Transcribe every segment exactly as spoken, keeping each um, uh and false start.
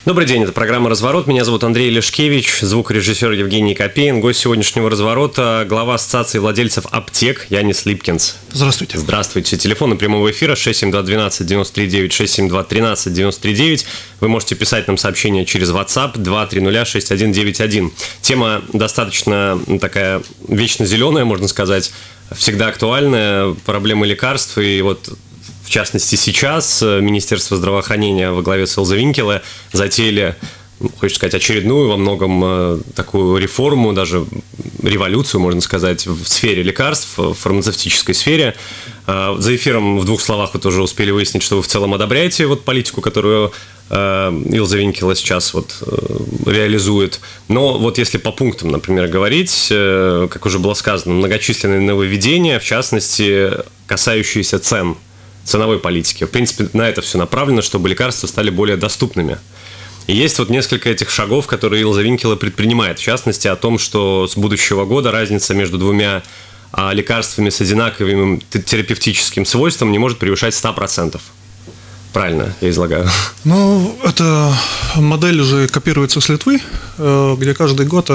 Добрый день, это программа «Разворот». Меня зовут Андрей Лешкевич, звукорежиссер Евгений Копейн. Гость сегодняшнего «Разворота» – глава Ассоциации владельцев аптек Янис Липкинс. Здравствуйте. Здравствуйте. Телефоны прямого эфира шесть семь два одиннадцать девяносто три девять, шесть семь два тринадцать девяносто три девять. Вы можете писать нам сообщения через WhatsApp два три ноль шесть один девять один. Тема достаточно такая вечно зеленая, можно сказать, всегда актуальная. Проблемы лекарств. И вот в частности сейчас Министерство здравоохранения во главе с Илзой Винкеле затеяли, хочется сказать, очередную во многом такую реформу, даже революцию, можно сказать, в сфере лекарств, в фармацевтической сфере. За эфиром в двух словах вы тоже успели выяснить, что вы в целом одобряете вот политику, которую Илза Винкеле сейчас вот реализует. Но вот если по пунктам, например, говорить, как уже было сказано, многочисленные нововведения, в частности, касающиеся цен, ценовой политики. В принципе, на это все направлено, чтобы лекарства стали более доступными. И есть вот несколько этих шагов, которые Илза Винкеле предпринимает. В частности, о том, что с будущего года разница между двумя лекарствами с одинаковым терапевтическим свойством не может превышать сто процентов. Правильно я излагаю? Ну, эта модель уже копируется с Литвы, где каждый год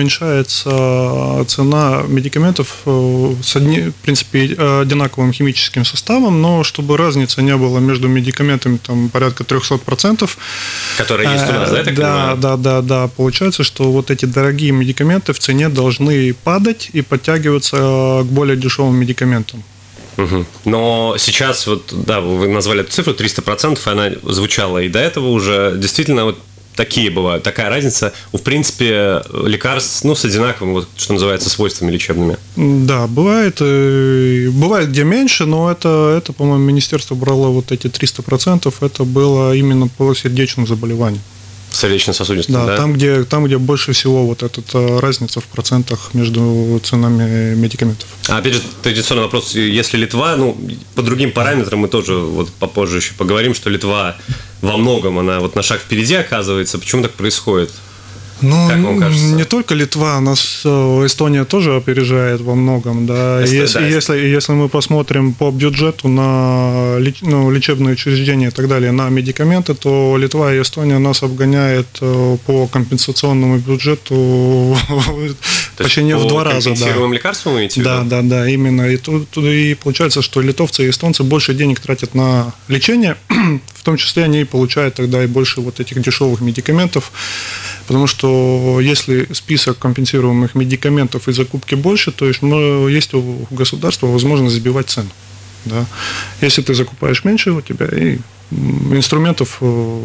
уменьшается цена медикаментов с, одни, в принципе, одинаковым химическим составом, но чтобы разница не было между медикаментами там, порядка триста процентов. Которые есть у нас, да, я так да, да, да, да. Получается, что вот эти дорогие медикаменты в цене должны падать и подтягиваться к более дешевым медикаментам. Угу. Но сейчас, вот, да, вы назвали эту цифру триста процентов, она звучала и до этого уже. Действительно, вот такие бывают, такая разница, в принципе, лекарств, ну, с одинаковыми, вот, что называется, свойствами лечебными. Да, бывает, бывает где меньше, но это, это по-моему, министерство брало вот эти триста процентов, это было именно по сердечным заболеваниям. Сердечно-сосудистым, да? Да, там где, там, где больше всего вот эта разница в процентах между ценами медикаментов. А опять же, традиционный вопрос, если Литва, ну, по другим параметрам мы тоже вот попозже еще поговорим, что Литва во многом, она вот на шаг впереди оказывается, почему так происходит? Ну, как вам кажется? Не только Литва, нас Эстония тоже опережает во многом, да. Эст... Если, да. если, если мы посмотрим по бюджету на ну, лечебные учреждения и так далее, на медикаменты, то Литва и Эстония нас обгоняет по компенсационному бюджету почти не в два раза. По компенсируемым лекарствам вы имеете в виду? Да, да, да, именно. И, тут, и получается, что литовцы и эстонцы больше денег тратят на лечение, в том числе они получают тогда и больше вот этих дешевых медикаментов, потому что если список компенсируемых медикаментов и закупки больше, то есть, ну, есть у государства возможность сбивать цену. Да. Если ты закупаешь меньше, у тебя и инструментов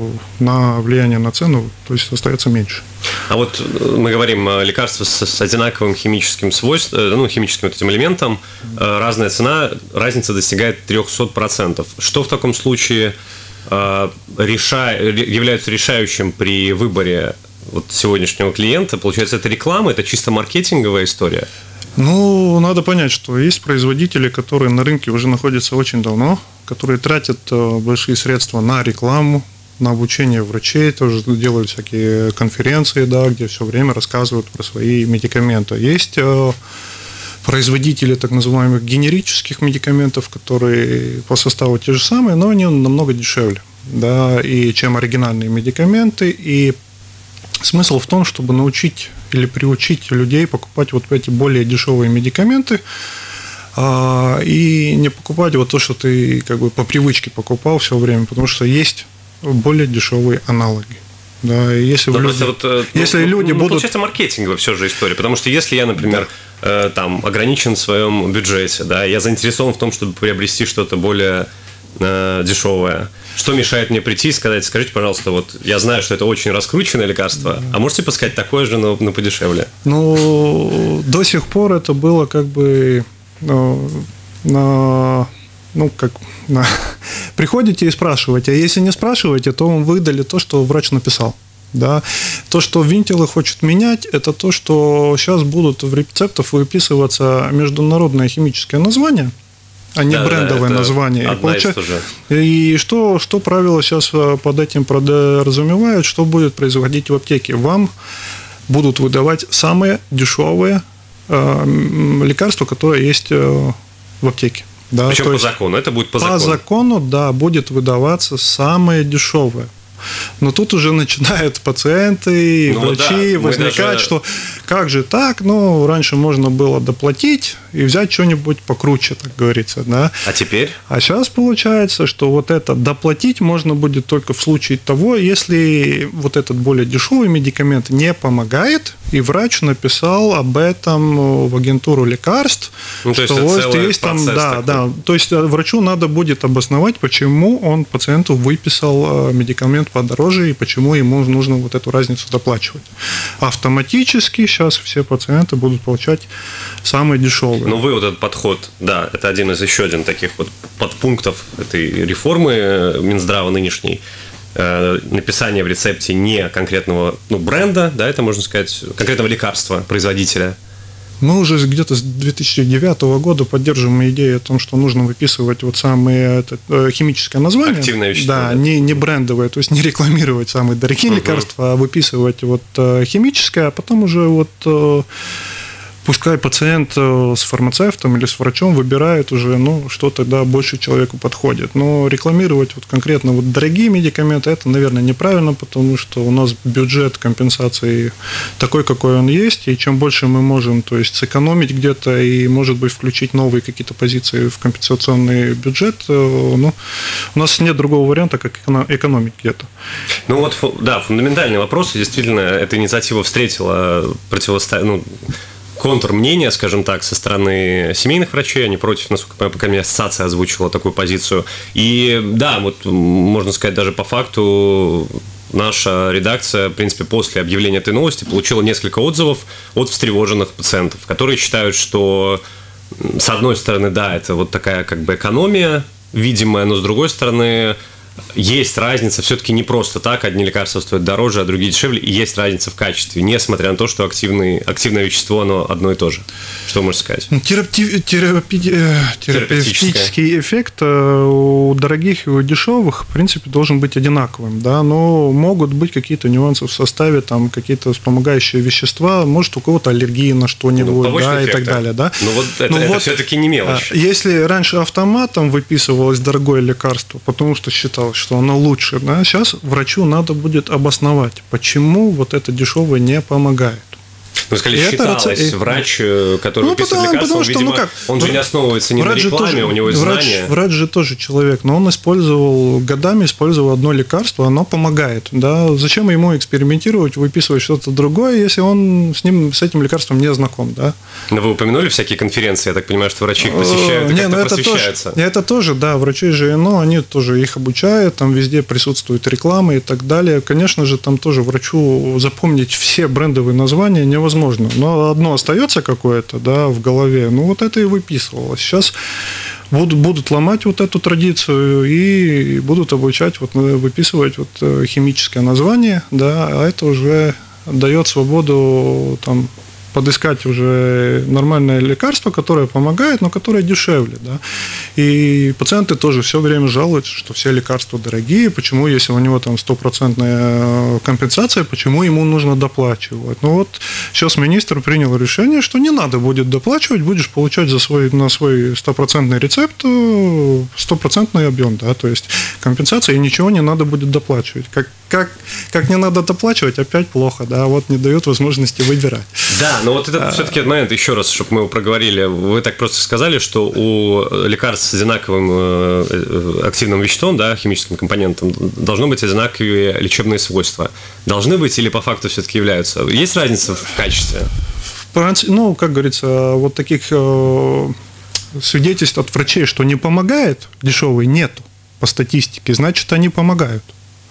на влияние на цену, то есть остается меньше. А вот мы говорим о лекарствах с одинаковым химическим свойством, ну, химическим вот этим элементом, разная цена, разница достигает триста процентов. Что в таком случае реша... является решающим при выборе вот сегодняшнего клиента? Получается, это реклама, это чисто маркетинговая история? Ну, надо понять, что есть производители, которые на рынке уже находятся очень давно, которые тратят большие средства на рекламу, на обучение врачей, тоже делают всякие конференции, да, где все время рассказывают про свои медикаменты. Есть производители так называемых генерических медикаментов, которые по составу те же самые, но они намного дешевле, да, и чем оригинальные медикаменты. И смысл в том, чтобы научить или приучить людей покупать вот эти более дешевые медикаменты а, и не покупать вот то, что ты как бы по привычке покупал все время, потому что есть более дешевые аналоги. Да, и если люди, вот, если ну, люди ну, будут... Получается, маркетинговая все же история, потому что если я, например, да. э, там, ограничен в своем бюджете, да, я заинтересован в том, чтобы приобрести что-то более э, дешевое, что мешает мне прийти и сказать: скажите, пожалуйста, вот я знаю, что это очень раскрученное лекарство, а можете подсказать такое же, но, но подешевле? Ну, до сих пор это было как бы ну, на... Ну, как на... приходите и спрашиваете, а если не спрашиваете, то вам выдали то, что врач написал. Да? То, что Винкеле хочет менять, это то, что сейчас будут в рецептах выписываться международное химическое название, а не да, брендовое да, название. И, получается, и что, что правила сейчас под этим подразумевают, что будет происходить в аптеке? Вам будут выдавать самые дешевые э, лекарства, которые есть э, в аптеке. Да, причем по закону, это будет по, по закону. По закону, да, будет выдаваться самое дешевое. Но тут уже начинают пациенты, ну, врачи да, возникать, даже... что как же так, ну, раньше можно было доплатить и взять что-нибудь покруче, так говорится, да. А теперь? А сейчас получается, что вот это доплатить можно будет только в случае того, если вот этот более дешевый медикамент не помогает, и врач написал об этом в агентуру лекарств, ну, то что есть, вот есть там, да, такой. да, то есть врачу надо будет обосновать, почему он пациенту выписал медикамент подороже и почему ему нужно вот эту разницу доплачивать. Автоматически сейчас все пациенты будут получать самые дешевые. Ну, вы вот этот подход, да, это один из еще один таких вот подпунктов этой реформы Минздрава нынешней. Написание в рецепте не конкретного, ну, бренда, да, это можно сказать, конкретного лекарства, производителя. Мы уже где-то с две тысячи девятого года поддерживаем идею о том, что нужно выписывать вот самые это, химическое название. Активное вещество. Да, да. Не, не брендовое, то есть не рекламировать самые дорогие uh-huh. лекарства, а выписывать вот химическое, а потом уже вот... Пускай пациент с фармацевтом или с врачом выбирает уже, ну, что тогда больше человеку подходит. Но рекламировать вот конкретно вот дорогие медикаменты, это, наверное, неправильно, потому что у нас бюджет компенсации такой, какой он есть, и чем больше мы можем, то есть, сэкономить где-то и, может быть, включить новые какие-то позиции в компенсационный бюджет, ну, у нас нет другого варианта, как экономить где-то. Ну вот, да, фундаментальный вопрос, и действительно, эта инициатива встретила противостояние, ну, контрмнение, скажем так, со стороны семейных врачей, они против, насколько я пока мне ассоциация озвучила такую позицию. И да, вот можно сказать, даже по факту наша редакция, в принципе, после объявления этой новости получила несколько отзывов от встревоженных пациентов, которые считают, что, с одной стороны, да, это вот такая как бы экономия видимая, но с другой стороны, есть разница, все-таки не просто так, одни лекарства стоят дороже, а другие дешевле, и есть разница в качестве, несмотря на то, что активный, активное вещество, оно одно и то же. Что можно сказать? Терапи, терапи, терапевтический эффект у дорогих и у дешевых, в принципе, должен быть одинаковым, да, но могут быть какие-то нюансы в составе, там, какие-то вспомогающие вещества, может, у кого-то аллергии на что-нибудь, ну, да, и так далее, да. Но вот это, это вот, все-таки не мелочь. Если раньше автоматом выписывалось дорогое лекарство, потому что считалось, что оно лучше, да, сейчас врачу надо будет обосновать, почему вот это дешевое не помогает. Ну, сказали, считалось, это... врач, который ну, выписывает потому, лекарства, потому, он, что, видимо, ну, как? он же не основывается ни врач на рекламе, тоже, у него есть врач, знания. Врач же тоже человек, но он использовал, годами использовал одно лекарство, оно помогает. Да? Зачем ему экспериментировать, выписывать что-то другое, если он с ним, с этим лекарством не знаком, да? Но вы упомянули всякие конференции, я так понимаю, что врачи их посещают и не, как-то ну, это просвещаются. Тоже, это тоже, да, врачи же, ну, они тоже их обучают, там везде присутствует реклама и так далее. Конечно же, там тоже врачу запомнить все брендовые названия невозможно, но одно остается какое-то, да, в голове, ну, вот это и выписывалось. Сейчас будут, будут ломать вот эту традицию и будут обучать, вот, выписывать вот химическое название, да, а это уже дает свободу, там, подыскать уже нормальное лекарство, которое помогает, но которое дешевле. Да? И пациенты тоже все время жалуются, что все лекарства дорогие, почему, если у него там стопроцентная компенсация, почему ему нужно доплачивать. Ну вот сейчас министр принял решение, что не надо будет доплачивать, будешь получать за свой, на свой стопроцентный рецепт стопроцентный объем, да, то есть компенсация, и ничего не надо будет доплачивать. Как, как, как не надо доплачивать, опять плохо, да, вот не дают возможности выбирать. Да, но вот это все-таки момент, еще раз, чтобы мы его проговорили. Вы так просто сказали, что у лекарств с одинаковым активным веществом, да, химическим компонентом, должны быть одинаковые лечебные свойства. Должны быть или по факту все-таки являются? Есть разница в качестве? Ну, как говорится, вот таких свидетельств от врачей, что не помогает, дешевый, нету по статистике, значит, они помогают.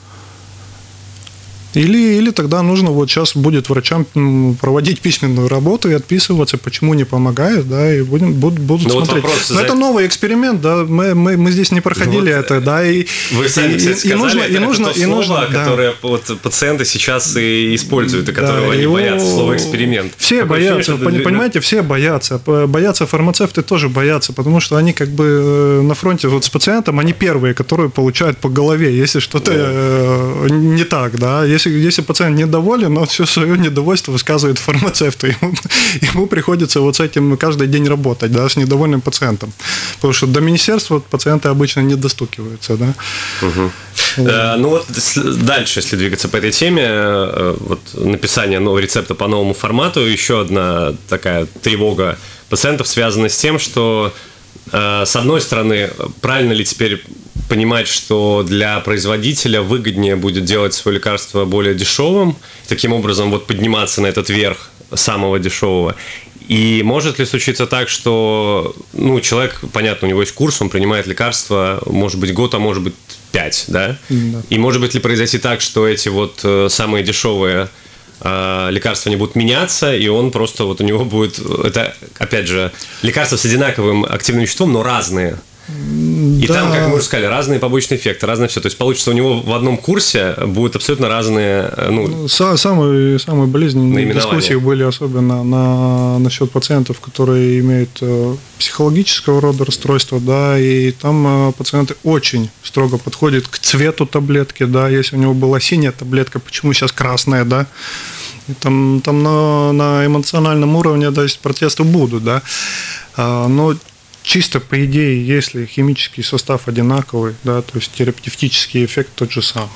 Или, или тогда нужно вот сейчас будет врачам проводить письменную работу и отписываться, почему не помогает, да, и будем, будут, будут ну, смотреть. Вот Но за... это новый эксперимент, да, мы, мы, мы здесь не проходили вот это, да, и вы сами, и, кстати, сказали, и нужно, это, и нужно, это то и слово, нужно, которое да. вот пациенты сейчас и используют, и которого да, они его... боятся, слово эксперимент. Все Такое боятся, ощущение, понимаете, что... все боятся, боятся фармацевты тоже боятся, потому что они как бы на фронте вот с пациентом, они первые, которые получают по голове, если что-то да. не так, да, если, если пациент недоволен, но все свое недовольство высказывает фармацевту. Ему, ему приходится вот с этим каждый день работать, да, с недовольным пациентом. Потому что до министерства пациенты обычно не достукиваются. Да. Угу. Ну вот дальше, если двигаться по этой теме, вот написание нового рецепта по новому формату, еще одна такая тревога пациентов связана с тем, что, с одной стороны, правильно ли теперь понимать, что для производителя выгоднее будет делать свое лекарство более дешевым, таким образом вот подниматься на этот верх самого дешевого. И может ли случиться так, что ну, человек, понятно, у него есть курс, он принимает лекарства, может быть, год, а может быть, пять, да? Да. И может быть ли произойти так, что эти вот самые дешевые э, лекарства не будут меняться, и он просто, вот у него будет, это, опять же, лекарства с одинаковым активным веществом, но разные. И да. Там, как мы уже сказали, разные побочные эффекты, разное все. То есть получится, у него в одном курсе будут абсолютно разные. Ну, самые, самые болезненные дискуссии были особенно на, насчет пациентов, которые имеют э, психологического рода расстройства, да, и там э, пациенты очень строго подходят к цвету таблетки, да, если у него была синяя таблетка, почему сейчас красная, да. И там, там на, на эмоциональном уровне, да, протесты будут, да, а, но чисто по идее, если химический состав одинаковый, да, то есть терапевтический эффект тот же самый.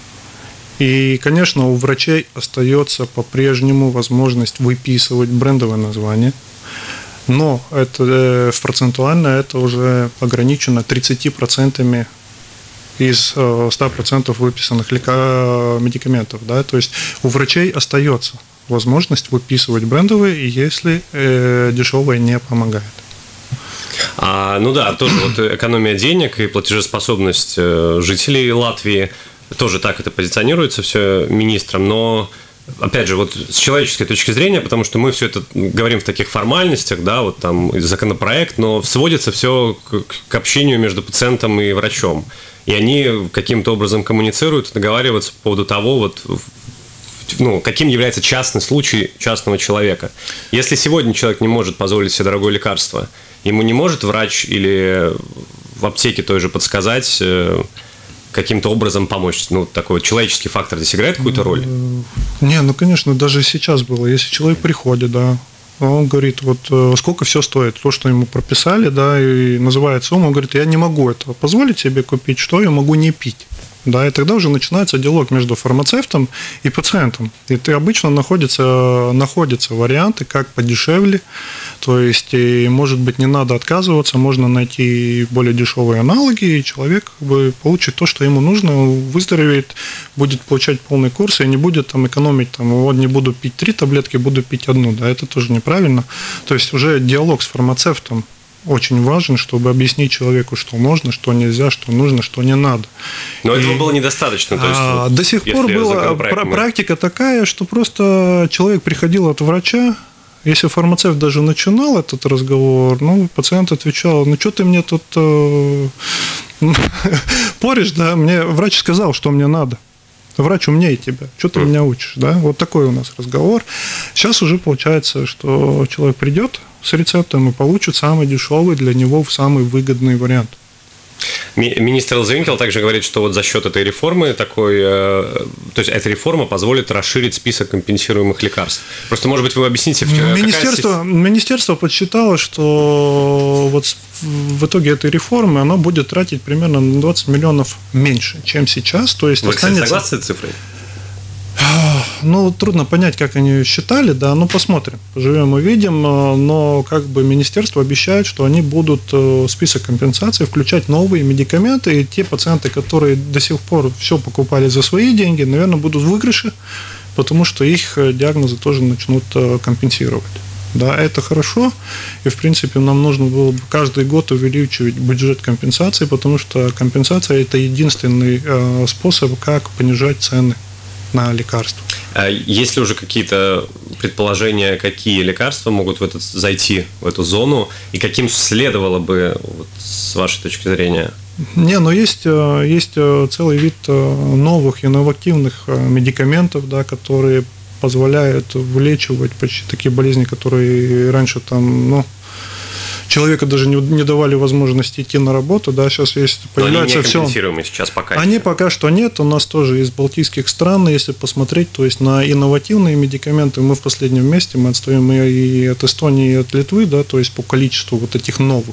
И, конечно, у врачей остается по-прежнему возможность выписывать брендовое название, но это, в процентуально это уже ограничено тридцатью процентами из ста процентов выписанных медикаментов. Да, то есть у врачей остается возможность выписывать брендовые, если э, дешевое не помогает. А, ну да, тоже вот экономия денег и платежеспособность жителей Латвии, тоже так это позиционируется все министром, но, опять же, вот с человеческой точки зрения, потому что мы все это говорим в таких формальностях, да, вот там законопроект, но сводится все к, к общению между пациентом и врачом, и они каким-то образом коммуницируют, договариваются по поводу того, вот, ну, каким является частный случай частного человека. Если сегодня человек не может позволить себе дорогое лекарство, ему не может врач или в аптеке той же подсказать, каким-то образом помочь? Ну, такой человеческий фактор здесь играет какую-то роль? Не, ну, конечно, даже сейчас было. Если человек приходит, да, он говорит, вот сколько все стоит, то, что ему прописали, да, и называет сумму, он говорит, я не могу этого позволить себе купить, что я могу не пить. Да, и тогда уже начинается диалог между фармацевтом и пациентом. И ты обычно находятся, находятся варианты, как подешевле. То есть, и, может быть, не надо отказываться, можно найти более дешевые аналоги, и человек как бы получит то, что ему нужно, выздоровеет, будет получать полный курс и не будет там экономить, там, вот не буду пить три таблетки, буду пить одну. Да, это тоже неправильно. То есть, уже диалог с фармацевтом очень важен, чтобы объяснить человеку, что можно, что нельзя, что нужно, что не надо. Но и этого было недостаточно. То есть, а, вот, до сих пор была мы... практика такая, что просто человек приходил от врача, если фармацевт даже начинал этот разговор, ну, пациент отвечал, ну, что ты мне тут э, поришь, да, мне врач сказал, что мне надо. Врач умнее тебя, что ты mm. меня учишь, да? Вот такой у нас разговор. Сейчас уже получается, что человек придет с рецептом и получит самый дешевый для него самый выгодный вариант. Министр Элзевинкел также говорит, что вот за счет этой реформы такой, то есть эта реформа позволит расширить список компенсируемых лекарств. Просто, может быть, вы объясните, в чем министерство, какая... министерство подсчитало, что вот в итоге этой реформы оно будет тратить примерно на двадцать миллионов меньше, чем сейчас. То есть вы, останется... кстати, согласны с этой цифрой? Ну, трудно понять, как они считали, да, ну, посмотрим, поживем увидим, но как бы министерство обещает, что они будут в список компенсаций включать новые медикаменты, и те пациенты, которые до сих пор все покупали за свои деньги, наверное, будут в выигрыше, потому что их диагнозы тоже начнут компенсировать. Да, это хорошо, и, в принципе, нам нужно было бы каждый год увеличивать бюджет компенсации, потому что компенсация – это единственный способ, как понижать цены на лекарства. А есть ли уже какие-то предположения, какие лекарства могут в этот, зайти в эту зону, и каким следовало бы, вот, с вашей точки зрения? Не, но есть, есть целый вид новых инновативных медикаментов, да, которые позволяют вылечивать почти такие болезни, которые раньше там, ну, человека даже не, не давали возможности идти на работу, да, сейчас есть, появляется все. Они не компенсируемые сейчас пока. Они пока что нет, у нас тоже из балтийских стран, если посмотреть, то есть на инновативные медикаменты мы в последнем месте, мы отстаем и от Эстонии, и от Литвы, да, то есть по количеству вот этих новых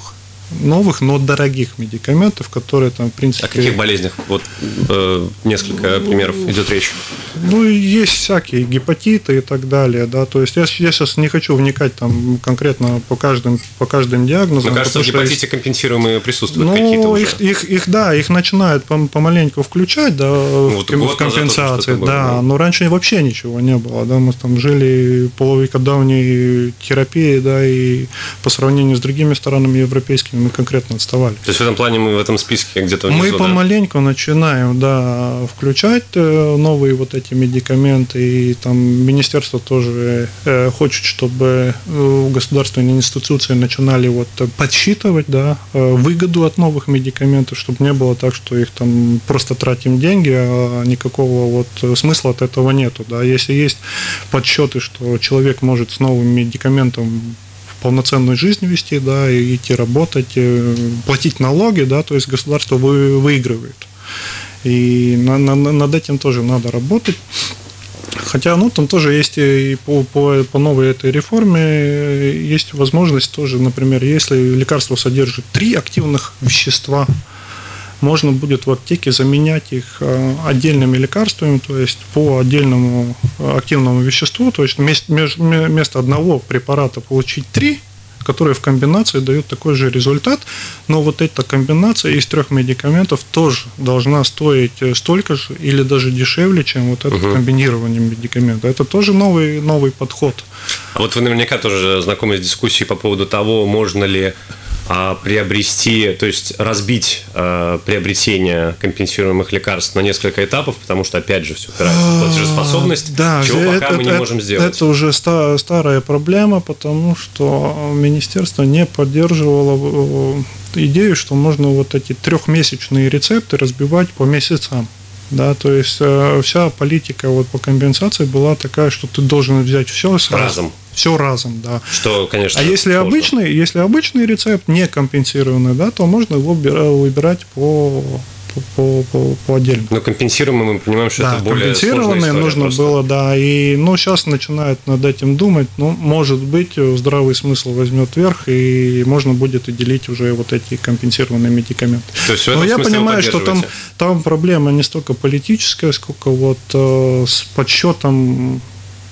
новых, но дорогих медикаментов, которые там, в принципе... О каких болезнях? Вот э, несколько примеров идет речь. Ну, есть всякие гепатиты и так далее, да, то есть я, я сейчас не хочу вникать там конкретно по каждым, по каждым диагнозам. Но кажется, в гепатите есть... компенсируемые присутствуют ну, какие-то уже. Их, их, их, да, их начинают помаленьку включать, да, ну, вот в компенсации, да, да, но раньше вообще ничего не было, да, мы там жили полувековой терапии, да, и по сравнению с другими странами европейскими мы конкретно отставали. То есть в этом плане мы в этом списке где-то внизу, мы помаленьку да? начинаем, да, включать новые вот эти медикаменты, и там министерство тоже э, хочет, чтобы государственные институции начинали вот подсчитывать, да, выгоду от новых медикаментов, чтобы не было так, что их там просто тратим деньги, а никакого вот смысла от этого нету, да. Если есть подсчеты, что человек может с новым медикаментом полноценную жизнь вести, да, и идти работать, платить налоги, да, то есть государство вы, выигрывает. И на, на, над этим тоже надо работать. Хотя, ну, там тоже есть и по, по, по новой этой реформе есть возможность тоже, например, если лекарство содержит три активных вещества, можно будет в аптеке заменять их отдельными лекарствами, то есть по отдельному активному веществу, то есть вместо одного препарата получить три, которые в комбинации дают такой же результат, но вот эта комбинация из трех медикаментов тоже должна стоить столько же или даже дешевле, чем вот это угу. комбинирование медикаментов. Это тоже новый, новый подход. А вот вы наверняка тоже знакомы с дискуссией по поводу того, можно ли приобрести, то есть разбить э, приобретение компенсируемых лекарств на несколько этапов, потому что, опять же, все упирается в платежеспособность, да, чего это, пока мы не это, можем сделать. Это уже ста- старая проблема, потому что министерство не поддерживало идею, что можно вот эти трехмесячные рецепты разбивать по месяцам. Да, то есть э, вся политика вот по компенсации была такая, что ты должен взять все сразу. Разом. Все разом, да. Что, конечно, а если сложно. обычный, если обычный рецепт не компенсированный, да, то можно его выбирать по, по, по, по отдельно. Но компенсируемый, мы понимаем, что да, это более сложная история. Нужно просто. было, да. И, ну, сейчас начинают над этим думать. Ну, может быть, здравый смысл возьмет верх, и можно будет и делить уже вот эти компенсированные медикаменты. То есть, но я понимаю, что там, там проблема не столько политическая, сколько вот э, с подсчетом,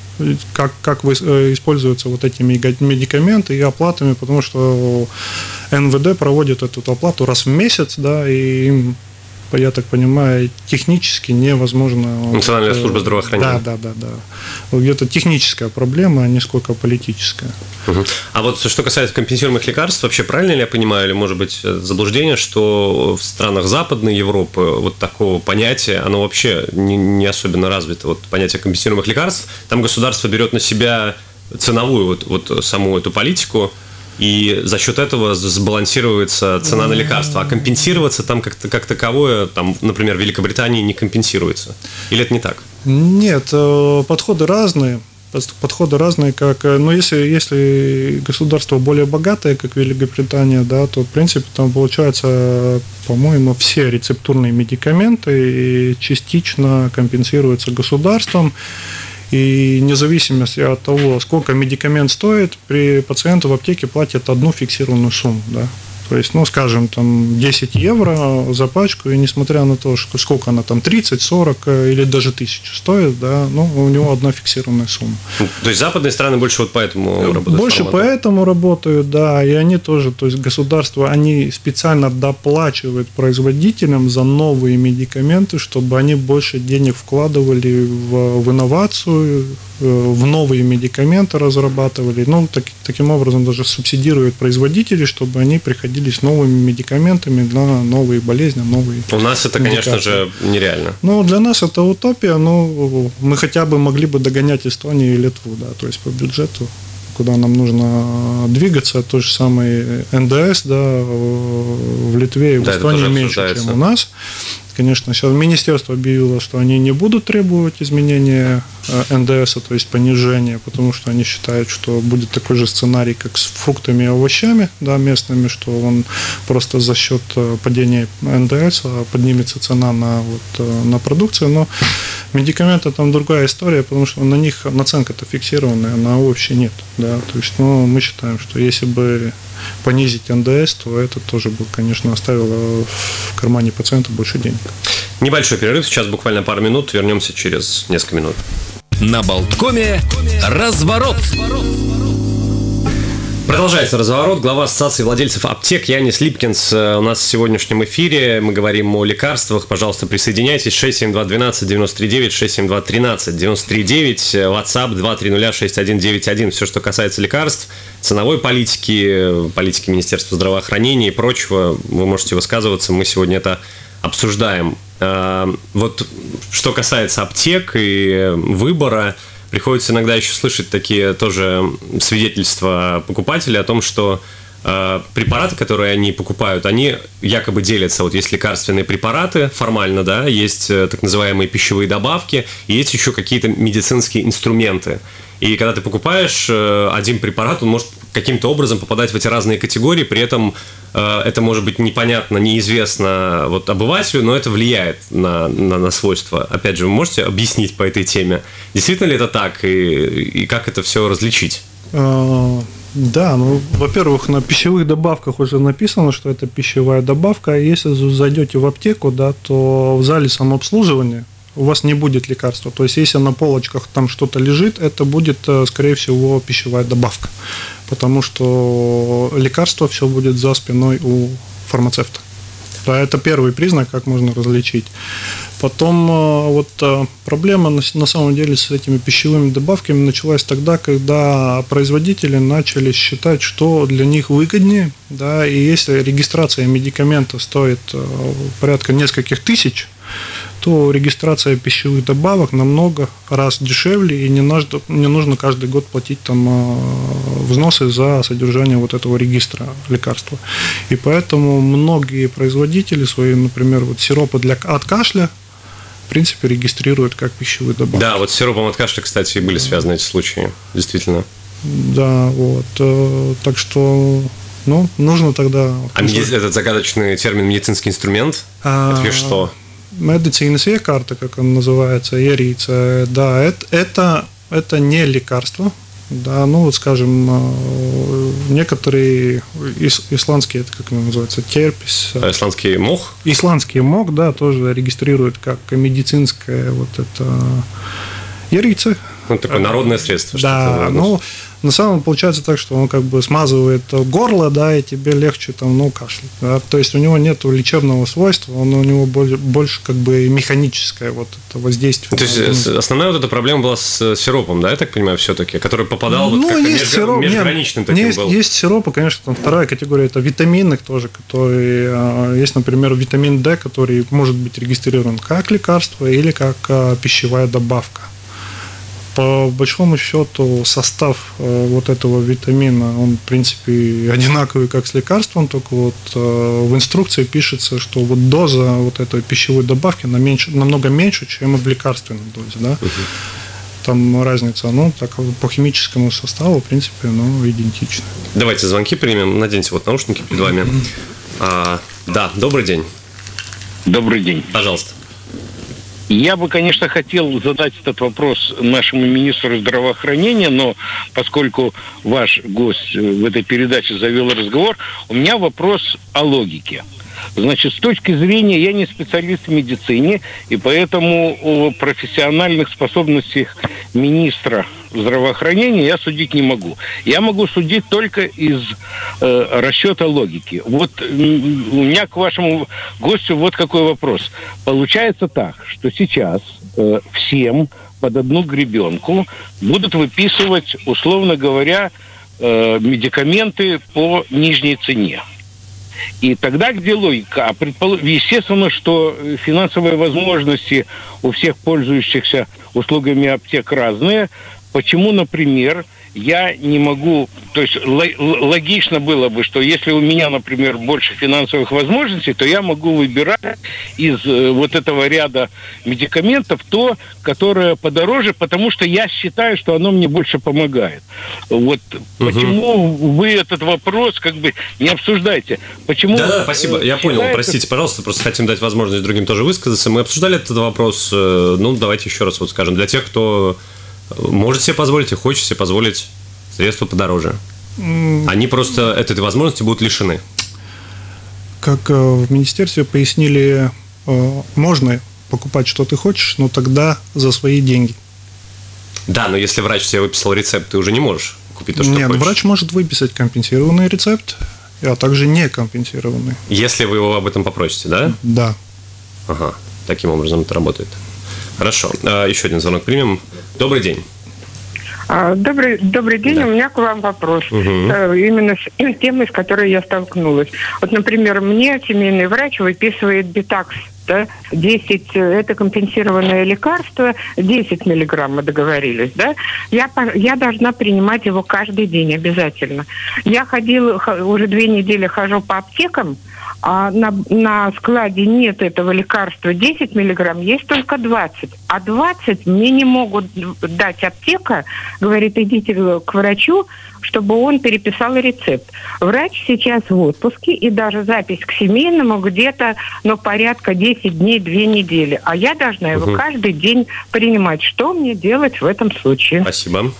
как, как используются вот эти медикаменты и оплатами, потому что эн вэ дэ проводит эту оплату раз в месяц, да, и им, я так понимаю, технически невозможно... Национальная вот, служба здравоохранения. Да, да, да, да. Вот где-то техническая проблема, а не сколько политическая. Угу. А вот что касается компенсируемых лекарств, вообще правильно ли я понимаю, или может быть заблуждение, что в странах Западной Европы вот такого понятия, оно вообще не, не особенно развито, вот понятие компенсируемых лекарств, там государство берет на себя ценовую вот, вот саму эту политику, и за счет этого сбалансируется цена на лекарства. А компенсироваться там как, как таковое, там, например, в Великобритании не компенсируется. Или это не так? Нет, подходы разные. Подходы разные, как, но если, если государство более богатое, как Великобритания, да, то в принципе там получается, по-моему, все рецептурные медикаменты частично компенсируются государством. И вне зависимости от того, сколько медикамент стоит, при пациенту в аптеке платят одну фиксированную сумму. Да? То есть, ну, скажем, там десять евро за пачку, и несмотря на то, что сколько она там, тридцать, сорок или даже тысячу стоит, да, ну, у него одна фиксированная сумма. То есть западные страны больше вот поэтому работают? Больше форматом. Поэтому работают, да, и они тоже, то есть государство, они специально доплачивают производителям за новые медикаменты, чтобы они больше денег вкладывали в, в инновацию, в новые медикаменты разрабатывали, ну, так, таким образом даже субсидируют производителей, чтобы они приходили с новыми медикаментами на новые болезни, новые У нас это, медикации. Конечно же, нереально. Ну, для нас это утопия, но мы хотя бы могли бы догонять Эстонию и Литву, да, то есть по бюджету, куда нам нужно двигаться, то же самое эн дэ эс, да, в Литве и в да, Эстонии меньше, чем у нас. Конечно, сейчас министерство объявило, что они не будут требовать изменения эн дэ эс, то есть понижения, потому что они считают, что будет такой же сценарий, как с фруктами и овощами, да, местными, что он просто за счет падения эн дэ эс поднимется цена на, вот, на продукцию. Но Медикаменты там другая история, потому что на них наценка-то фиксированная, она вообще нет. Да? То есть, ну, мы считаем, что если бы понизить эн дэ эс, то это тоже бы, конечно, оставило в кармане пациента больше денег. Небольшой перерыв, сейчас буквально пару минут, вернемся через несколько минут. На Болткоме разворот. Продолжается разворот. Глава Ассоциации владельцев аптек Янис Липкинс у нас в сегодняшнем эфире. Мы говорим о лекарствах. Пожалуйста, присоединяйтесь. шесть семь два двенадцать девяносто три девять, шесть семь два тринадцать девяносто три девять, WhatsApp два три ноль шесть один девять один. Все, что касается лекарств, ценовой политики, политики Министерства здравоохранения и прочего, вы можете высказываться. Мы сегодня это обсуждаем. Вот что касается аптек и выбора, приходится иногда еще слышать такие тоже свидетельства покупателей о том, что э, препараты, которые они покупают, они якобы делятся. Вот есть лекарственные препараты формально, да, есть э, так называемые пищевые добавки, и есть еще какие-то медицинские инструменты. И когда ты покупаешь э, один препарат, он может каким-то образом попадать в эти разные категории, при этом э, это может быть непонятно, неизвестно вот обывателю, но это влияет на, на, на свойства. Опять же, вы можете объяснить по этой теме, действительно ли это так, и, и как это все различить? А, да, ну, во-первых, на пищевых добавках уже написано, что это пищевая добавка, а если зайдете в аптеку, да, то в зале самообслуживания у вас не будет лекарства. То есть, если на полочках там что-то лежит, это будет, скорее всего, пищевая добавка. Потому что лекарство все будет за спиной у фармацевта. Да, это первый признак, как можно различить. Потом вот проблема на самом деле с этими пищевыми добавками началась тогда, когда производители начали считать, что для них выгоднее. Да, и если регистрация медикамента стоит порядка нескольких тысяч, то регистрация пищевых добавок намного раз дешевле, и не нужно, не нужно каждый год платить там взносы за содержание вот этого регистра лекарства. И поэтому многие производители свои, например, вот сиропы для, от кашля, в принципе, регистрируют как пищевые добавки. Да, вот с сиропом от кашля, кстати, были связаны эти случаи, действительно. Да, вот. Так что, ну, нужно тогда... А этот загадочный термин «медицинский инструмент» а... это что? Медицинская iekārta, как он называется, ierīce, да, это, это, это не лекарство, да, ну, вот, скажем, некоторые ис, исландские, это как он называется, терпис. А исландский мох? Исландский мох, да, тоже регистрируют как медицинское вот это ierīce. Ну, такое народное средство. Да, ну, на самом деле получается так, что он как бы смазывает горло, да, и тебе легче там, ну, кашлять. Да? То есть у него нет лечебного свойства, он, у него больше, больше как бы механическое вот это воздействие. То есть основная вот эта проблема была с сиропом, да, я так понимаю, все-таки, который попадал ну, вот как есть межгр... сироп, межграничным нет, таким есть, был. Есть сиропы, конечно, там вторая категория, это витамины тоже, которые, есть, например, витамин D, который может быть регистрирован как лекарство или как пищевая добавка. По большому счету состав вот этого витамина, он в принципе одинаковый как с лекарством, только вот в инструкции пишется, что вот доза вот этой пищевой добавки намного меньше, чем в лекарственной дозе, да. Uh-huh. Там разница, ну, так по химическому составу, в принципе, ну, идентична. Давайте звонки примем, наденьте вот наушники перед вами. А, да, добрый день. Добрый день. Пожалуйста. Я бы, конечно, хотел задать этот вопрос нашему министру здравоохранения, но поскольку ваш гость в этой передаче завел разговор, у меня вопрос о логике. Значит, с точки зрения, я не специалист в медицине, и поэтому о профессиональных способностях министра здравоохранения я судить не могу. Я могу судить только из э, расчета логики. Вот у меня к вашему гостю вот какой вопрос. Получается так, что сейчас э, всем под одну гребенку будут выписывать, условно говоря, э, медикаменты по нижней цене. И тогда где логика? А предпол... Естественно, что финансовые возможности у всех пользующихся услугами аптек разные. Почему, например, я не могу... То есть логично было бы, что если у меня, например, больше финансовых возможностей, то я могу выбирать из вот этого ряда медикаментов то, которое подороже, потому что я считаю, что оно мне больше помогает. Вот угу. Почему вы этот вопрос как бы не обсуждаете? Почему? Да, да, спасибо. Я понял. Простите, пожалуйста, просто хотим дать возможность другим тоже высказаться. Мы обсуждали этот вопрос. Ну, давайте еще раз вот скажем. Для тех, кто может себе позволить и хочет себе позволить средства подороже. Они просто этой возможности будут лишены. Как в министерстве пояснили, можно покупать, что ты хочешь, но тогда за свои деньги. Да, но если врач тебе выписал рецепт, ты уже не можешь купить то, что Нет, хочешь. врач может выписать компенсированный рецепт, а также некомпенсированный. Если вы его об этом попросите, да? Да. Ага, таким образом это работает. Хорошо, еще один звонок примем. Добрый день. Добрый, добрый день, да. У меня к вам вопрос. Угу. Именно с темой, с которой я столкнулась. Вот, например, мне семейный врач выписывает битакс, да, десять, это компенсированное лекарство, десять миллиграмм мы договорились, да. Я, я должна принимать его каждый день обязательно. Я ходила, уже две недели хожу по аптекам, а на, на складе нет этого лекарства десять миллиграмм, есть только двадцать. А двадцать мне не могут дать аптека, говорит, идите к врачу, чтобы он переписал рецепт. Врач сейчас в отпуске, и даже запись к семейному где-то, ну, порядка десять дней, две недели. А я должна его угу. каждый день принимать. Что мне делать в этом случае? Спасибо.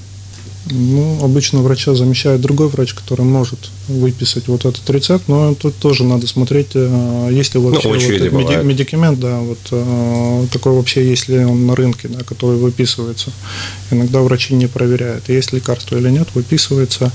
Ну, обычно врача замещает другой врач, который может выписать вот этот рецепт, но тут тоже надо смотреть, есть ли вообще ну, вот меди- медикамент, да, вот такой вообще, есть ли он на рынке, да, который выписывается. Иногда врачи не проверяют, есть лекарство или нет, выписывается.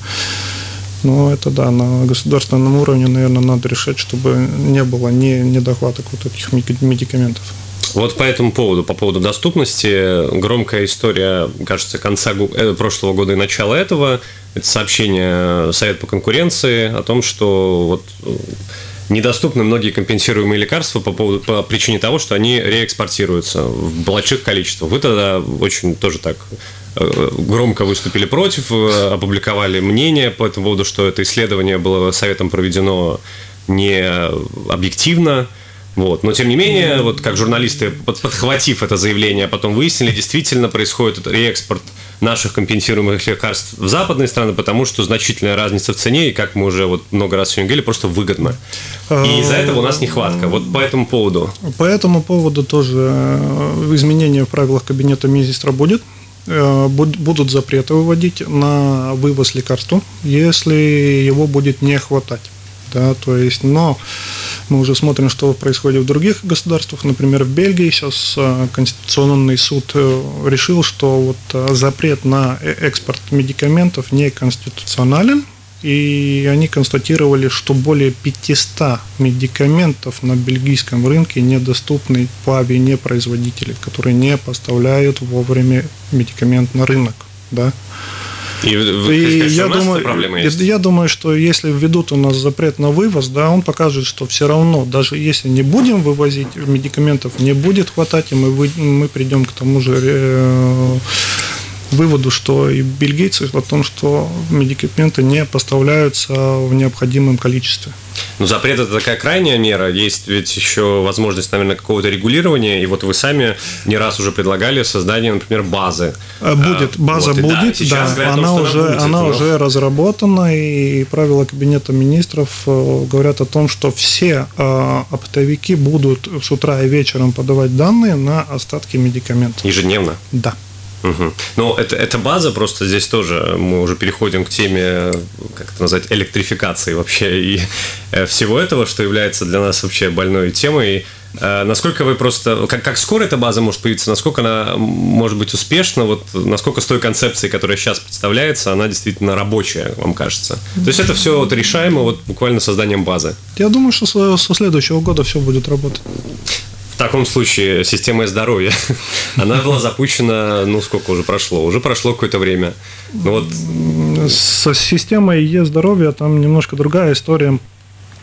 Но это да, на государственном уровне, наверное, надо решать, чтобы не было ни недохваток вот этих медикаментов. Вот по этому поводу, по поводу доступности, громкая история, кажется, конца прошлого года и начала этого, это сообщение Совета по конкуренции о том, что вот недоступны многие компенсируемые лекарства по, поводу, по причине того, что они реэкспортируются в больших количествах. Вы тогда очень тоже так громко выступили против, опубликовали мнение по этому поводу, что это исследование было Советом проведено не объективно. Вот. Но, тем не менее, вот как журналисты, подхватив это заявление, а потом выяснили, действительно происходит реэкспорт наших компенсируемых лекарств в западные страны, потому что значительная разница в цене, и, как мы уже вот много раз сегодня говорили, просто выгодно. И из-за этого у нас нехватка. Вот по этому поводу. По этому поводу тоже изменения в правилах Кабинета министров будет. Будут запреты выводить на вывоз лекарства, если его будет не хватать. Да, то есть, но мы уже смотрим, что происходит в других государствах. Например, в Бельгии сейчас Конституционный суд решил, что вот запрет на экспорт медикаментов неконституционален, и они констатировали, что более пятьсот медикаментов на бельгийском рынке недоступны по вине производителей, которые не поставляют вовремя медикамент на рынок. Да? И, и я, думаю, я думаю, что если введут у нас запрет на вывоз, да, он покажет, что все равно, даже если не будем вывозить, медикаментов не будет хватать, и мы, вы, мы придем к тому же э, выводу, что и бельгийцы, о том, что медикаменты не поставляются в необходимом количестве. Ну, запрет – это такая крайняя мера. Есть ведь еще возможность, наверное, какого-то регулирования. И вот вы сами не раз уже предлагали создание, например, базы. Будет, база вот, будет, да. да. Она, том, уже, будет, она но... уже разработана, и правила Кабинета министров говорят о том, что все оптовики будут с утра и вечером подавать данные на остатки медикаментов. Ежедневно? Да. Угу. Ну, это, это база, просто здесь тоже мы уже переходим к теме, как это назвать, электрификации вообще и всего этого, что является для нас вообще больной темой. Насколько вы просто, как, как скоро эта база может появиться, насколько она может быть успешна, вот насколько с той концепцией, которая сейчас представляется, она действительно рабочая, вам кажется? То есть это все вот решаемо вот буквально созданием базы? Я думаю, что со, со следующего года все будет работать. В таком случае система здоровья, она была запущена, ну сколько уже прошло? Уже прошло какое-то время. Ну, вот. С системой Е-здоровья там немножко другая история.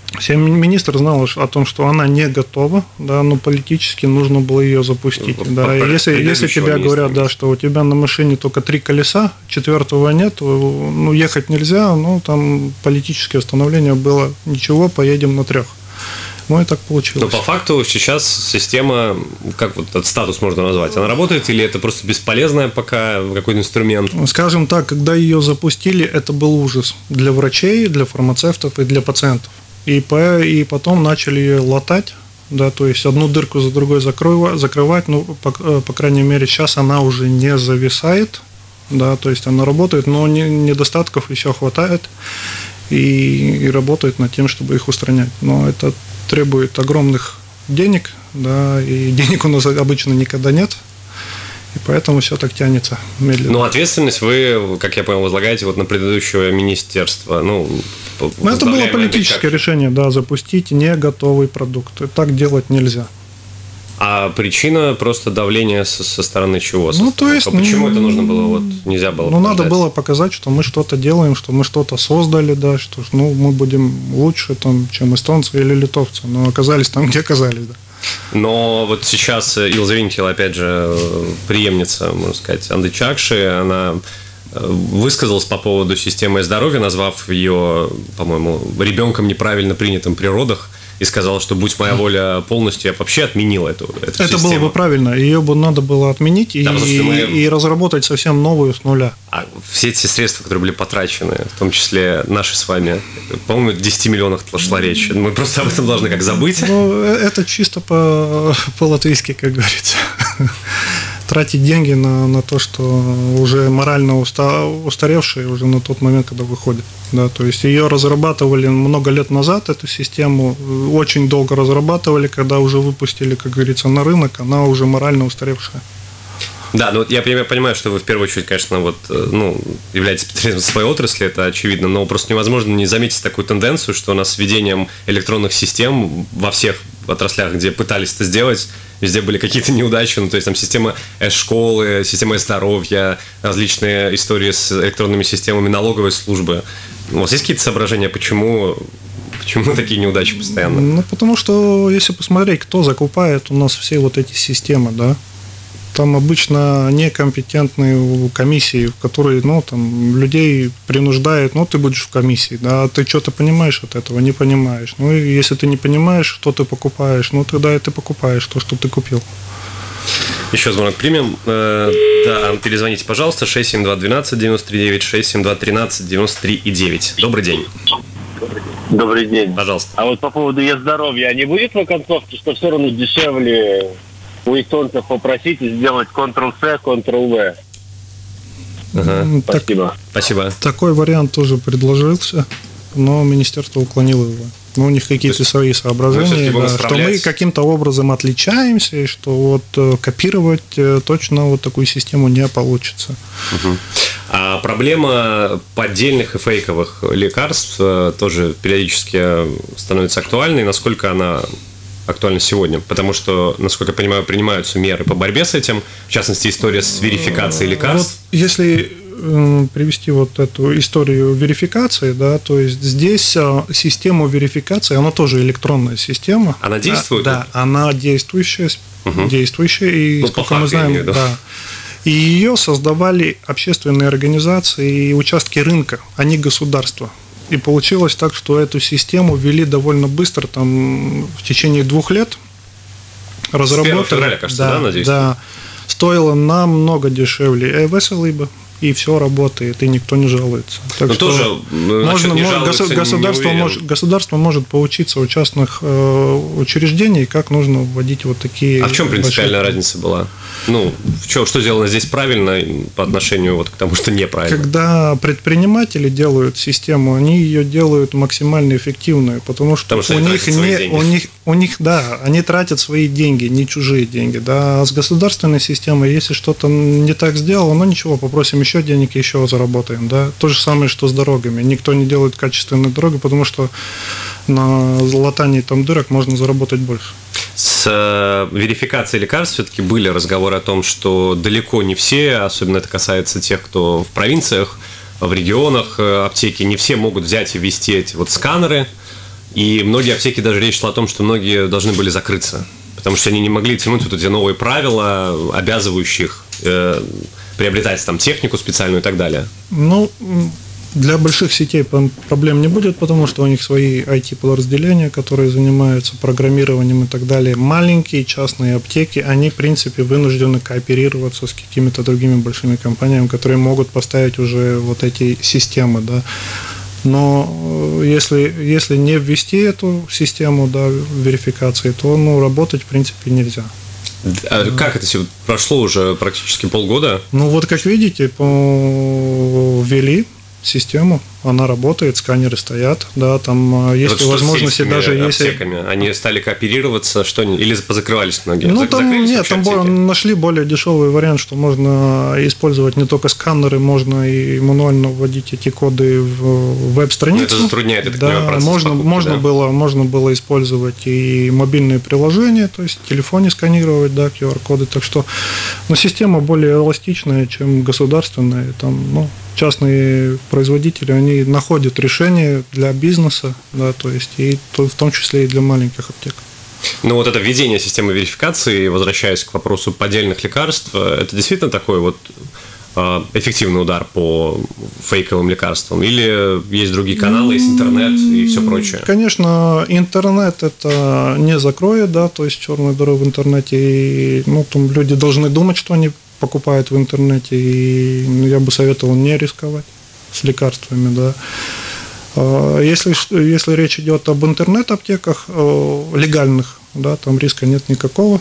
Министр знал о том, что она не готова, да, но политически нужно было ее запустить. Ну, да. Если, если тебе говорят, да, что у тебя на машине только три колеса, четвертого нет, ну, ехать нельзя, ну, там политическое установление было, ничего, поедем на трех. Ну, и так получилось. Но по факту сейчас система, как вот этот статус можно назвать, она работает или это просто бесполезная пока какой-то инструмент? Скажем так, когда ее запустили, это был ужас для врачей, для фармацевтов и для пациентов. И, по, и потом начали ее латать, да, то есть одну дырку за другой закрывать, закрывать, ну, по, по крайней мере, сейчас она уже не зависает, да, то есть она работает, но не, недостатков еще хватает и, и работает над тем, чтобы их устранять. Но это требует огромных денег, да, и денег у нас обычно никогда нет. И поэтому все так тянется медленно. Ну, ответственность вы, как я понял, возлагаете вот на предыдущее министерство. Ну, ну это было политическое решение, да, запустить не готовый продукт. И так делать нельзя. А причина просто давления со, со стороны чего? Ну, то есть, почему ну, это нужно было, вот нельзя было? Ну, надо было показать, что мы что-то делаем, что мы что-то создали, да, что ну, мы будем лучше, там, чем эстонцы или литовцы. Но оказались там, где оказались, да. Но вот сейчас Илза Винкел, опять же, преемница, можно сказать, Анды Чакши, она высказалась по поводу системы здоровья, назвав ее, по-моему, ребенком неправильно принятым при родах, и сказала, что будь моя воля полностью, я бы вообще отменил эту, эту Это систему. было бы правильно, ее бы надо было отменить да, и, мы... и разработать совсем новую с нуля. А все эти средства, которые были потрачены, в том числе наши с вами, по-моему, в десяти миллионах шла речь. Мы просто об этом должны как забыть. Ну, это чисто по, по-латвийски, как говорится. Тратить деньги на, на то, что уже морально уста, устаревшие уже на тот момент, когда выходит. Да, то есть ее разрабатывали много лет назад, эту систему, очень долго разрабатывали, когда уже выпустили, как говорится, на рынок, она уже морально устаревшая. Да, ну я понимаю, что вы в первую очередь, конечно, вот, ну, являетесь специалистом своей отрасли, это очевидно, но просто невозможно не заметить такую тенденцию, что у нас с введением электронных систем во всех отраслях, где пытались это сделать, везде были какие-то неудачи, ну, то есть там система школы, система здоровья, различные истории с электронными системами налоговой службы. У вас есть какие-то соображения, почему, почему такие неудачи постоянно? Ну, потому что, если посмотреть, кто закупает у нас все вот эти системы, да, там обычно некомпетентные комиссии, в которые, ну, там, людей принуждают, ну, ты будешь в комиссии, да, а ты что-то понимаешь от этого, не понимаешь. Ну, и если ты не понимаешь, что ты покупаешь, ну, тогда и ты покупаешь то, что ты купил. Еще звонок примем. Да, перезвоните, пожалуйста, шесть семь два один два девять три девять, шесть семь два тринадцать девяносто три девять. Добрый день. Добрый день. Пожалуйста. А вот по поводу e-здоровья, не будет в оконцовке, что все равно дешевле у эстонцев попросить сделать контрол-C, контрол-V? Ага. Спасибо. Так, спасибо. Такой вариант тоже предложился, но министерство уклонило его. Но у них какие-то свои соображения, да, что мы каким-то образом отличаемся, и что вот копировать точно вот такую систему не получится. Угу. А проблема поддельных и фейковых лекарств тоже периодически становится актуальной. Насколько она актуальна сегодня? Потому что, насколько я понимаю, принимаются меры по борьбе с этим. В частности, история с верификацией лекарств. Вот если э, привести вот эту историю верификации, да, то есть здесь э, система верификации, она тоже электронная система. Она действует? Да, да, она действующая, угу. действующая, и, ну, сколько мы знаем, да. И ее создавали общественные организации и участки рынка, а не государство. И получилось так, что эту систему ввели довольно быстро, там, в течение двух лет. Разработали. С первого февраля, кажется, да, да, надеюсь? Да. Стоило намного дешевле. И весело бы. И все работает, и никто не жалуется. Так Но что тоже можно, не государство, государство, может, государство может поучиться у частных э, учреждений, как нужно вводить вот такие. А в чем принципиальная большие... разница была? Ну, в чем, что сделано здесь правильно по отношению вот к тому, что неправильно? Когда предприниматели делают систему, они ее делают максимально эффективную, потому что, потому что у них не, у них, у них, да, они тратят свои деньги, не чужие деньги, да. А с государственной системой, если что-то не так сделал, ну ничего, попросим еще денег, еще заработаем, да. То же самое, что с дорогами. Никто не делает качественные дороги, потому что на латании там дырок можно заработать больше. С верификацией лекарств все-таки были разговоры о том, что далеко не все, особенно это касается тех, кто в провинциях, в регионах аптеки, не все могут взять и ввести эти вот сканеры, И многие аптеки, даже речь шла о том, что многие должны были закрыться, потому что они не могли тянуть вот эти новые правила, обязывающих э, приобретать там технику специальную и так далее. Ну, для больших сетей проблем не будет, потому что у них свои ай ти-подразделения, которые занимаются программированием и так далее. Маленькие частные аптеки, они, в принципе, вынуждены кооперироваться с какими-то другими большими компаниями, которые могут поставить уже вот эти системы, да. Но если, если не ввести эту систему, да, верификации, то, ну, работать, в принципе, нельзя. А да. Как это все прошло уже практически полгода? Ну, вот как видите, ввели систему, она работает, сканеры стоят, да, там есть вот возможности даже если... аптеками, они стали кооперироваться, что они, или позакрывались многие? Ну, там нет, там аптеки? Нашли более дешевый вариант, что можно использовать не только сканеры, можно и мануально вводить эти коды в веб-страницу. Но это затрудняет, это, да, понимаю, процесс можно, покупки, можно, да? было, можно было использовать и мобильные приложения, то есть в телефоне сканировать, да, ку ар-коды, так что, но система более эластичная, чем государственная, там, ну, частные производители, они находят решения для бизнеса, да, то есть и в том числе и для маленьких аптек. Ну вот это введение системы верификации, возвращаясь к вопросу поддельных лекарств, это действительно такой вот эффективный удар по фейковым лекарствам? Или есть другие каналы, есть интернет и все прочее? Конечно, интернет это не закроет, да, то есть черную дыру в интернете, и, ну, там люди должны думать, что они покупают в интернете, и я бы советовал не рисковать с лекарствами, да. Если, если речь идет об интернет-аптеках легальных, да, там риска нет никакого.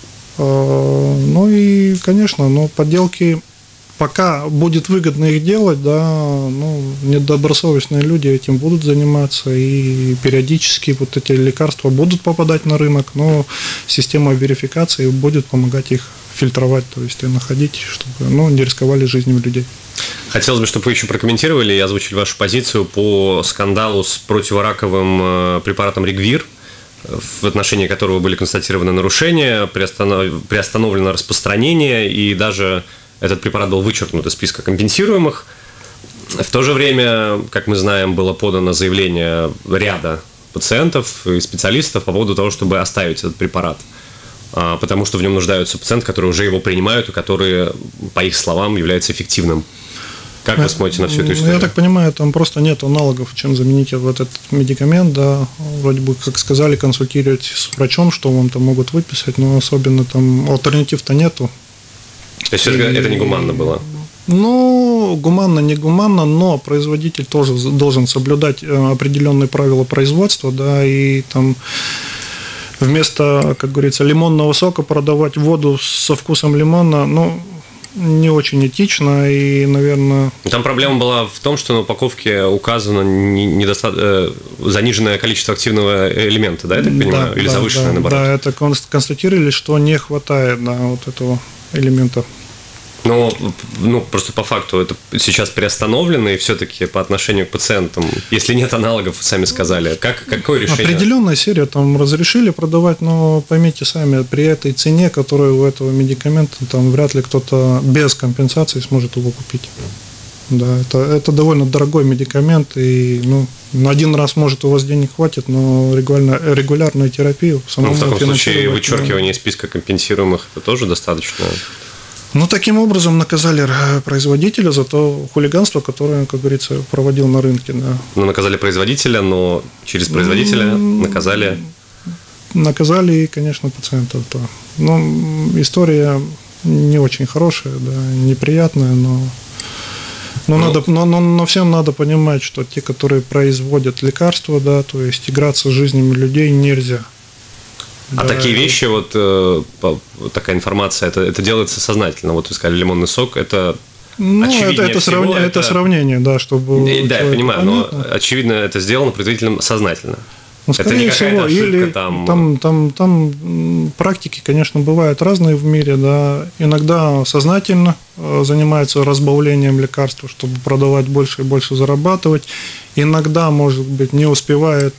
Ну и, конечно, но подделки, пока будет выгодно их делать, да, ну, недобросовестные люди этим будут заниматься, и периодически вот эти лекарства будут попадать на рынок, но система верификации будет помогать их фильтровать, то есть и находить, чтобы, ну, не рисковали жизнями людей. Хотелось бы, чтобы вы еще прокомментировали и озвучили вашу позицию по скандалу с противораковым препаратом Регвир, в отношении которого были констатированы нарушения, приостановлено распространение, и даже этот препарат был вычеркнут из списка компенсируемых. В то же время, как мы знаем, было подано заявление ряда пациентов и специалистов по поводу того, чтобы оставить этот препарат, потому что в нем нуждаются пациенты, которые уже его принимают и которые, по их словам, являются эффективным. Как вы смотрите на всю эту историю? Я так понимаю, там просто нет аналогов, чем заменить вот этот медикамент, да, вроде бы, как сказали, консультировать с врачом, что вам там могут выписать, но особенно там альтернатив-то нету. То есть и... это не гуманно было? Ну, гуманно, не гуманно, но производитель тоже должен соблюдать определенные правила производства, да, и там вместо, как говорится, лимонного сока продавать воду со вкусом лимона, ну, не очень этично, и, наверное... Там проблема была в том, что на упаковке указано недоста... заниженное количество активного элемента, да, я так понимаю? Да, или да, завышенное, да, наоборот? Да, это констатировали, что не хватает, да, вот этого элемента. Но, ну, просто по факту это сейчас приостановлено, и все-таки по отношению к пациентам, если нет аналогов, сами сказали, как, какое решение? Определенная серия там разрешили продавать, но поймите сами, при этой цене, которая у этого медикамента, там вряд ли кто-то без компенсации сможет его купить. Да, это, это довольно дорогой медикамент, и, ну, на один раз, может, у вас денег хватит, но регулярно, регулярную терапию самому ну, в таком случае финансировать, вычеркивание из списка компенсируемых это тоже достаточно. Ну, таким образом наказали производителя за то хулиганство, которое, как говорится, проводил на рынке. Да. Ну, наказали производителя, но через производителя наказали... Наказали и, конечно, пациентов. Да. Ну, история не очень хорошая, да, неприятная, но... Но, ну, надо, но, но, но всем надо понимать, что те, которые производят лекарства, да, то есть играться с жизнями людей нельзя. А да. Такие вещи, вот э, такая информация, это, это делается сознательно. Вот вы сказали, лимонный сок, это ну, очевиднее это, это, всего, сравнение, это... это сравнение, да, чтобы... Да, я понимаю, понятно. Но очевидно, это сделано производителем сознательно. Ну, скорее это не всего, ошибка, или там... Там, там, там практики, конечно, бывают разные в мире, да. Иногда сознательно занимаются разбавлением лекарств, чтобы продавать больше и больше зарабатывать. Иногда, может быть, не успевает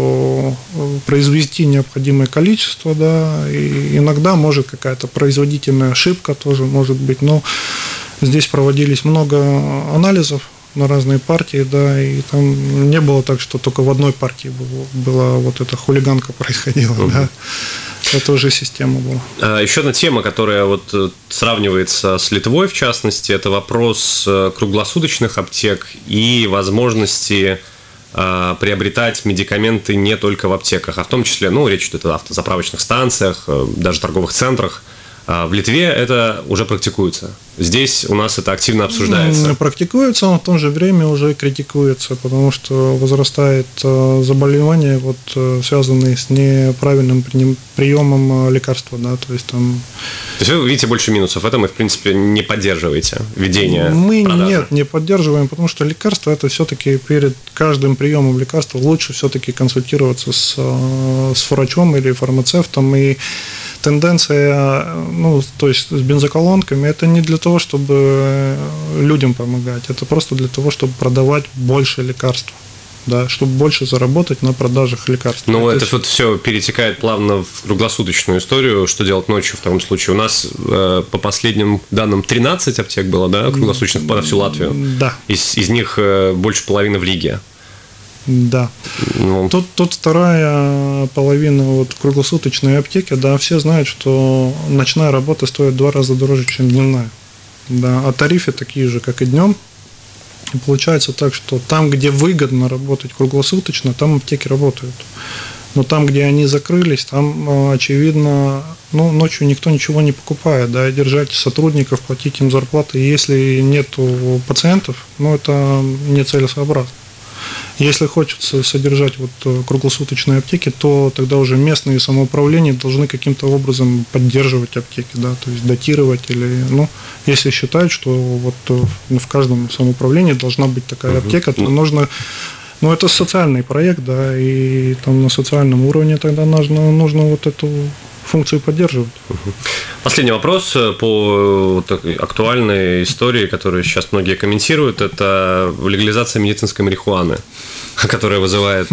произвести необходимое количество, да. И иногда может какая-то производительная ошибка тоже может быть. Но здесь проводились много анализов на разные партии, да, и там не было так, что только в одной партии было, была вот эта хулиганка происходила, uh-huh. да. Это уже система была. Еще одна тема, которая вот сравнивается с Литвой, в частности, это вопрос круглосуточных аптек и возможности приобретать медикаменты не только в аптеках, а в том числе, ну, речь идет о автозаправочных станциях, даже торговых центрах. В Литве это уже практикуется. Здесь у нас это активно обсуждается. Практикуется, но в то же время уже критикуется, потому что возрастает заболевания, вот, связанные с неправильным приемом лекарства. Да, то есть, там... то есть вы видите больше минусов в этом и, в принципе, не поддерживаете введение Мы продажи? Нет, не поддерживаем, потому что лекарство – это все-таки перед каждым приемом лекарства лучше все-таки консультироваться с, с врачом или фармацевтом. И тенденция, ну, то есть с бензоколонками, это не для того, чтобы людям помогать, это просто для того, чтобы продавать больше лекарств, да, чтобы больше заработать на продажах лекарств. Но это, это вот все перетекает плавно в круглосуточную историю, что делать ночью в таком случае. У нас э, по последним данным тринадцать аптек было, да, круглосуточных на всю Латвию. Да. Из, из них э, больше половины в Риге. Да. Ну. Тут, тут вторая половина вот круглосуточной аптеки, да, все знают, что ночная работа стоит в два раза дороже, чем дневная. Да, а тарифы такие же, как и днем. И получается так, что там, где выгодно работать круглосуточно, там аптеки работают. Но там, где они закрылись, там, очевидно, ну, ночью никто ничего не покупает, да, держать сотрудников, платить им зарплаты. И если нету пациентов, ну, это нецелесообразно. Если хочется содержать вот круглосуточные аптеки, то тогда уже местные самоуправления должны каким-то образом поддерживать аптеки, да, то есть датировать или, ну, если считают, что вот в каждом самоуправлении должна быть такая аптека, то нужно, ну, это социальный проект, да, и там на социальном уровне тогда нужно, нужно вот эту функцию поддерживать. Последний вопрос по такой актуальной истории, которую сейчас многие комментируют, это легализация медицинской марихуаны, которая вызывает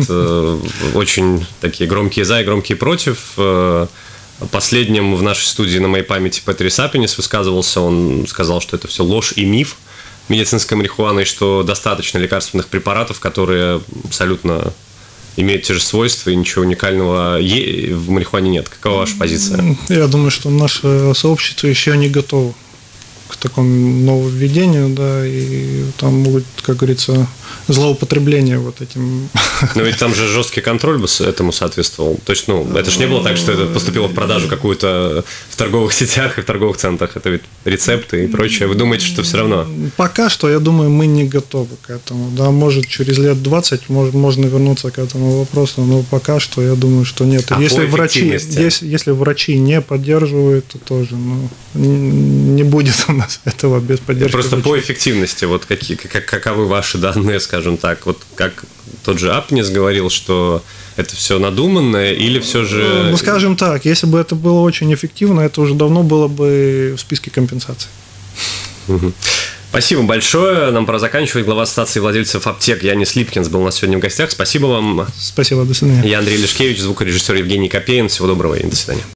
очень такие громкие за и громкие против. Последним в нашей студии на моей памяти Петри Сапинис высказывался, он сказал, что это все ложь и миф медицинской марихуаны, и что достаточно лекарственных препаратов, которые абсолютно имеют те же свойства, и ничего уникального в марихуане нет. Какова ваша позиция? Я думаю, что наше сообщество еще не готово к такому нововведению, да, и там могут, как говорится, злоупотребление вот этим. Но ведь там же жесткий контроль бы этому соответствовал. То есть, ну, это же не было так, что это поступило в продажу какую-то в торговых сетях и в торговых центрах. Это ведь рецепты и прочее. Вы думаете, что все равно? Пока что, я думаю, мы не готовы к этому. Да, может, через лет двадцать может, можно вернуться к этому вопросу, но пока что, я думаю, что нет. А если врачи, если, если врачи не поддерживают, то тоже, ну, не будет у нас этого без поддержки. Просто врачей. По эффективности, вот какие, как, каковы ваши данные, скажем так, вот как тот же Апнис говорил, что это все надуманное, или все же... Ну, скажем так, если бы это было очень эффективно, это уже давно было бы в списке компенсаций. Угу. Спасибо большое. Нам пора заканчивать. Глава ассоциации владельцев аптек Янис Липкинс был у нас сегодня в гостях. Спасибо вам. Спасибо, до свидания. Я Андрей Лешкевич, звукорежиссер Евгений Копеин. Всего доброго и до свидания.